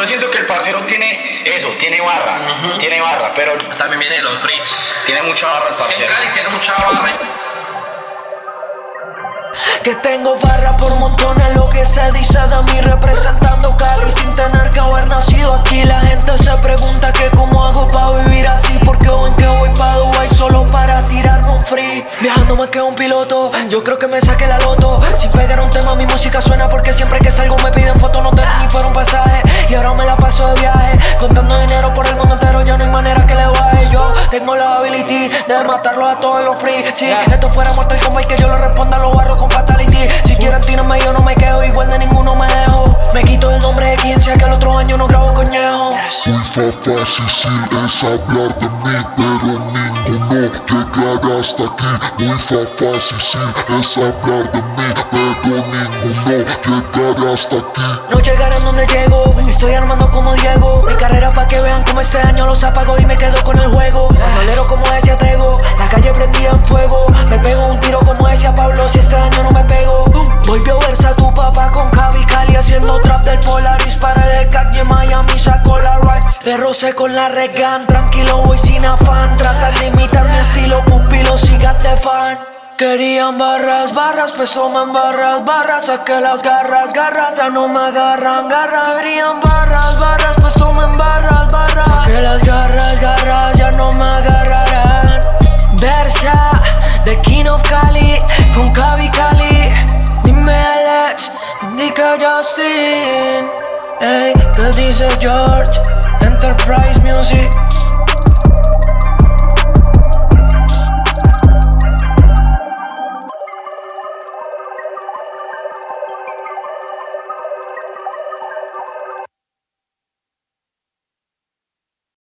yo siento que el parcero tiene eso, tiene barra, pero también viene de los freaks. tiene mucha barra el En parcero. Cali tiene mucha barra. Que tengo barra por montones, lo que se dice de mí representando Cali sin tener que haber nacido aquí. La gente se pregunta que cómo hago para vivir así, porque ven que voy pa' Dubai solo para tirarme un free. Viajando más que un piloto, yo creo que me saqué la loto. Sin pegar un tema mi música suena, porque siempre que salgo me piden fotos, no tengo ni para un pasaje. Y ahora me la paso de viaje, contando dinero por el mundo entero, ya no hay manera que le baje. Yo tengo la ability de matarlo a todos los free. Si esto fuera Mortal Kombat, que yo lo responda, lo barro con fatality. Si quieren tírame, yo no me quedo, igual de ninguno me dejo. Me quito el nombre de quien sea, que el otro año no grabo coñejo. Muy fácil sí es hablar de mí, pero ninguno llegará hasta aquí. Muy fácil sí es hablar de mí, pero ninguno llegará hasta aquí. No llegarán donde llego, estoy armando como Diego. Mi carrera pa' que vean como este año los apago y me quedo con el juego. Bandolero como decía Tego, la calle prendía en fuego. Me pego un tiro como decía Pablo, si este año no me pego. Volvió a verse a tu papá con Javi Cali haciendo trap del Polaris para el ECAC y en Miami sacó la ride. De roce con la Regan, tranquilo voy sin afán. Tratan de imitar mi estilo, pupilo, sigan de fan. Querían barras, pues toman barras, saqué las garras, ya no me agarran, Querían barras, pues tomen barras, saqué las garras, ya no me agarrarán. Versa, The King of Cali, con Javi Cali. Dime Alex, indica Justin. Ey, ¿qué dice George? Enterprise Music.